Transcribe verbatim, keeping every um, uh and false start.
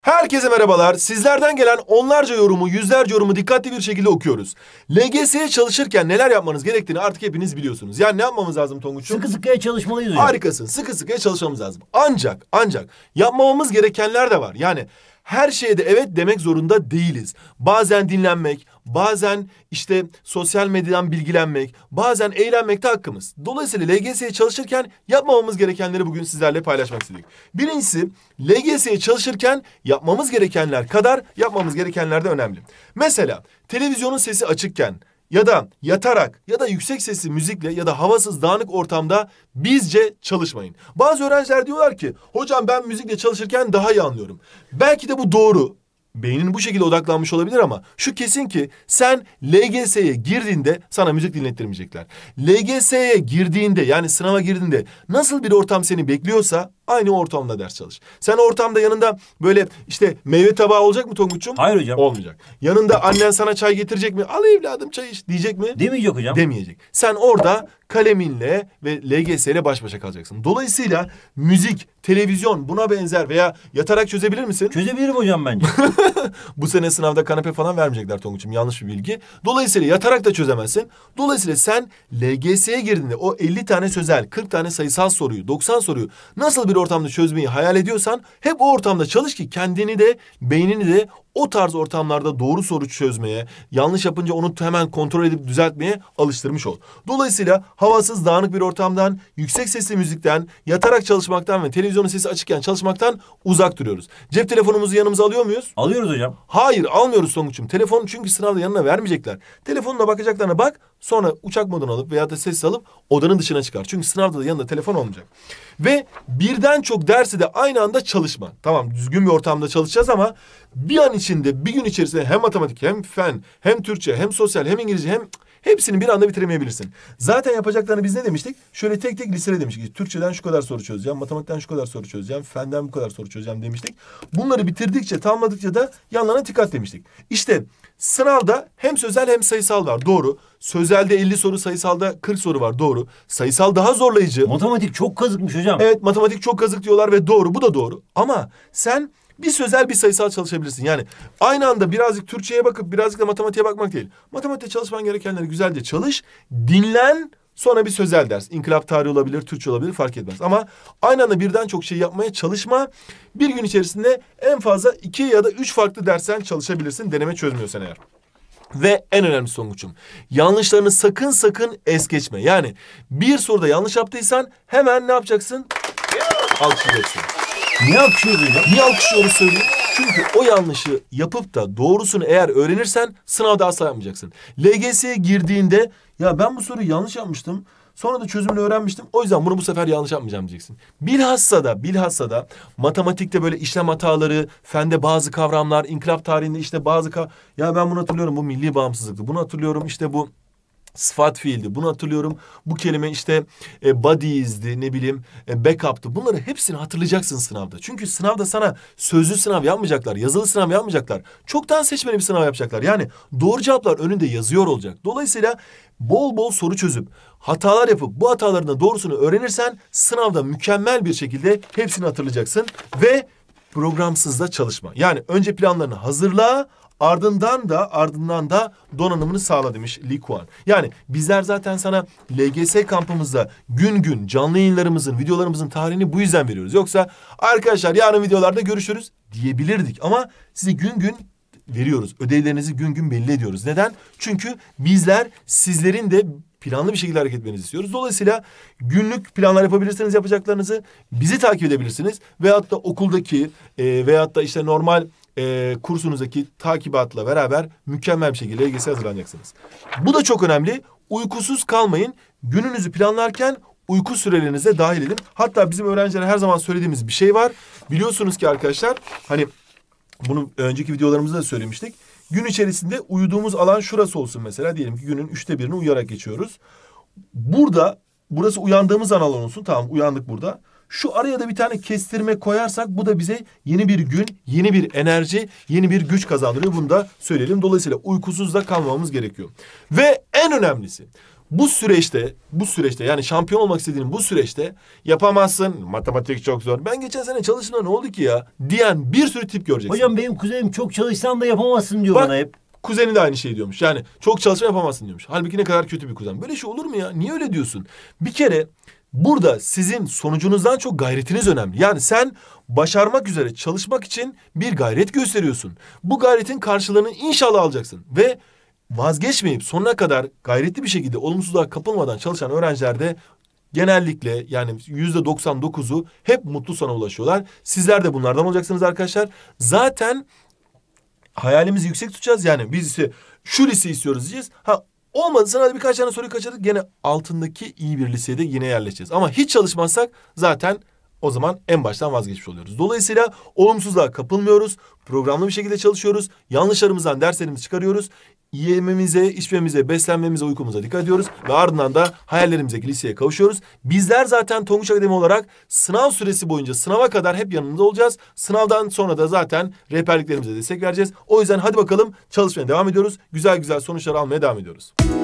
Herkese merhabalar. Sizlerden gelen onlarca yorumu, yüzlerce yorumu dikkatli bir şekilde okuyoruz. L G S'ye çalışırken neler yapmanız gerektiğini artık hepiniz biliyorsunuz. Yani ne yapmamız lazım Tonguç'um? Sıkı sıkıya çalışmalıyız hocam. Harikasın. Sıkı sıkıya çalışmamız lazım. Ancak, ancak yapmamamız gerekenler de var. Yani her şeye de evet demek zorunda değiliz. Bazen dinlenmek, bazen işte sosyal medyadan bilgilenmek, bazen eğlenmek de hakkımız. Dolayısıyla L G S'ye çalışırken yapmamamız gerekenleri bugün sizlerle paylaşmak istedik. Birincisi, L G S'ye çalışırken yapmamız gerekenler kadar yapmamamız gerekenler de önemli. Mesela televizyonun sesi açıkken ya da yatarak ya da yüksek sesli müzikle ya da havasız dağınık ortamda bizce çalışmayın. Bazı öğrenciler diyorlar ki hocam ben müzikle çalışırken daha iyi anlıyorum. Belki de bu doğru. Beynin bu şekilde odaklanmış olabilir ama şu kesin ki sen L G S'ye girdiğinde sana müzik dinlettirmeyecekler. L G S'ye girdiğinde yani sınava girdiğinde nasıl bir ortam seni bekliyorsa aynı ortamda ders çalış. Sen ortamda yanında böyle işte meyve tabağı olacak mı Tonguç'um? Hayır hocam. Olmayacak. Yanında annen sana çay getirecek mi? Al evladım çay iç diyecek mi? Demeyecek hocam. Demeyecek. Sen orada kaleminle ve L G S ile baş başa kalacaksın. Dolayısıyla müzik, televizyon buna benzer veya yatarak çözebilir misin? Çözebilirim hocam bence. Bu sene sınavda kanepe falan vermeyecekler Tonguç'um. Yanlış bir bilgi. Dolayısıyla yatarak da çözemezsin. Dolayısıyla sen L G S'ye girdiğinde o elli tane sözel, kırk tane sayısal soruyu, doksan soruyu nasıl bir ortamda çözmeyi hayal ediyorsan hep o ortamda çalış ki kendini de beynini de o tarz ortamlarda doğru soru çözmeye, yanlış yapınca onu hemen kontrol edip düzeltmeye alıştırmış ol. Dolayısıyla havasız, dağınık bir ortamdan, yüksek sesli müzikten, yatarak çalışmaktan ve televizyonun sesi açıkken çalışmaktan uzak duruyoruz. Cep telefonumuzu yanımıza alıyor muyuz? Alıyoruz hocam. Hayır, almıyoruz Tonguç'um. Telefonu çünkü sınavda yanına vermeyecekler. Telefonuna bakacaklarına bak, sonra uçak modunu alıp veya da ses alıp odanın dışına çıkar. Çünkü sınavda da yanında telefon olmayacak. Ve birden çok dersi de aynı anda çalışma. Tamam, düzgün bir ortamda çalışacağız ama bir an içinde, bir gün içerisinde hem matematik, hem fen, hem Türkçe, hem sosyal, hem İngilizce, hem hepsini bir anda bitiremeyebilirsin. Zaten yapacaklarını biz ne demiştik? Şöyle tek tek listele demiştik. Türkçeden şu kadar soru çözeceğim, matematikten şu kadar soru çözeceğim, fenden bu kadar soru çözeceğim demiştik. Bunları bitirdikçe, tamamladıkça da yanlarına dikkat demiştik. İşte sınavda hem sözel hem sayısal var. Doğru. Sözelde elli soru, sayısalda kırk soru var. Doğru. Sayısal daha zorlayıcı. Matematik çok kazıkmış hocam. Evet, matematik çok kazık diyorlar ve doğru. Bu da doğru. Ama sen bir sözel bir sayısal çalışabilirsin. Yani aynı anda birazcık Türkçe'ye bakıp birazcık da matematiğe bakmak değil. Matematikte çalışman gerekenleri güzelce çalış, dinlen, sonra bir sözel ders. İnkılap tarihi olabilir, Türkçe olabilir fark etmez. Ama aynı anda birden çok şey yapmaya çalışma. Bir gün içerisinde en fazla iki ya da üç farklı dersten çalışabilirsin deneme çözmüyorsan eğer. Ve en önemli Tonguç'um, yanlışlarını sakın sakın es geçme. Yani bir soruda yanlış yaptıysan hemen ne yapacaksın? Alkışlayacaksın. Niye alkışlıyoruz hocam? Niye alkışlıyoruz söyleyeyim? Çünkü o yanlışı yapıp da doğrusunu eğer öğrenirsen sınavda asla yapmayacaksın. L G S'ye girdiğinde ya ben bu soruyu yanlış yapmıştım. Sonra da çözümünü öğrenmiştim. O yüzden bunu bu sefer yanlış yapmayacağım diyeceksin. Bilhassa da, bilhassa da matematikte böyle işlem hataları, fende bazı kavramlar, inkılap tarihinde işte bazı kav... Ya ben bunu hatırlıyorum, bu milli bağımsızlıktı. Bunu hatırlıyorum, işte bu sıfat fiildi. Bunu hatırlıyorum. Bu kelime işte e, body'izdi, ne bileyim e, backup'tı. Bunları hepsini hatırlayacaksın sınavda. Çünkü sınavda sana sözlü sınav yapmayacaklar, yazılı sınav yapmayacaklar. Çoktan seçmeli bir sınav yapacaklar. Yani doğru cevaplar önünde yazıyor olacak. Dolayısıyla bol bol soru çözüp hatalar yapıp bu hataların da doğrusunu öğrenirsen sınavda mükemmel bir şekilde hepsini hatırlayacaksın ve programsız da çalışma. Yani önce planlarını hazırla, ardından da ardından da donanımını sağla demiş Lee Kuan. Yani bizler zaten sana L G S kampımızda gün gün canlı yayınlarımızın, videolarımızın tarihini bu yüzden veriyoruz. Yoksa arkadaşlar yarın videolarda görüşürüz diyebilirdik ama size gün gün veriyoruz. Ödevlerinizi gün gün belli ediyoruz. Neden? Çünkü bizler sizlerin de planlı bir şekilde hareket etmenizi istiyoruz. Dolayısıyla günlük planlar yapabilirsiniz yapacaklarınızı. Bizi takip edebilirsiniz. Veyahut da okuldaki e, veyahut da işte normal e, kursunuzdaki takibatla beraber mükemmel bir şekilde L G S'ye hazırlanacaksınız. Bu da çok önemli. Uykusuz kalmayın. Gününüzü planlarken uyku sürelerinize dahil edin. Hatta bizim öğrencilere her zaman söylediğimiz bir şey var. Biliyorsunuz ki arkadaşlar hani bunu önceki videolarımızda da söylemiştik. Gün içerisinde uyuduğumuz alan şurası olsun mesela. Diyelim ki günün üçte birini uyuyarak geçiyoruz. Burada, burası uyandığımız an alan olsun. Tamam, uyandık burada. Şu araya da bir tane kestirme koyarsak bu da bize yeni bir gün, yeni bir enerji, yeni bir güç kazandırıyor. Bunu da söyleyelim. Dolayısıyla uykusuz da kalmamamız gerekiyor. Ve en önemlisi, bu süreçte, bu süreçte yani şampiyon olmak istediğin bu süreçte yapamazsın. Matematik çok zor. Ben geçen sene çalıştığımda ne oldu ki ya? Diyen bir sürü tip göreceksin. Hocam benim kuzenim çok çalışsan da yapamazsın diyor Bak, bana hep. kuzeni de aynı şey diyormuş. Yani çok çalışma yapamazsın diyormuş. Halbuki ne kadar kötü bir kuzen. Böyle şey olur mu ya? Niye öyle diyorsun? Bir kere burada sizin sonucunuzdan çok gayretiniz önemli. Yani sen başarmak üzere çalışmak için bir gayret gösteriyorsun. Bu gayretin karşılığını inşallah alacaksın. Ve vazgeçmeyip sonuna kadar gayretli bir şekilde olumsuzluğa kapılmadan çalışan öğrencilerde genellikle yani yüzde doksan dokuzu hep mutlu sona ulaşıyorlar. Sizler de bunlardan olacaksınız arkadaşlar. Zaten hayalimizi yüksek tutacağız. Yani biz ise şu liseyi istiyoruz diyeceğiz. Ha olmadı sana hadi birkaç tane soruyu kaçırdık. Gene altındaki iyi bir lisede yine yerleşeceğiz. Ama hiç çalışmazsak zaten o zaman en baştan vazgeçmiş oluyoruz. Dolayısıyla olumsuzluğa kapılmıyoruz. Programlı bir şekilde çalışıyoruz. Yanlışlarımızdan derslerimizi çıkarıyoruz. Yememize, içmemize, beslenmemize, uykumuza dikkat ediyoruz. Ve ardından da hayallerimizdeki liseye kavuşuyoruz. Bizler zaten Tonguç Akademi olarak sınav süresi boyunca sınava kadar hep yanınızda olacağız. Sınavdan sonra da zaten rehberliklerimize destek vereceğiz. O yüzden hadi bakalım çalışmaya devam ediyoruz. Güzel güzel sonuçlar almaya devam ediyoruz.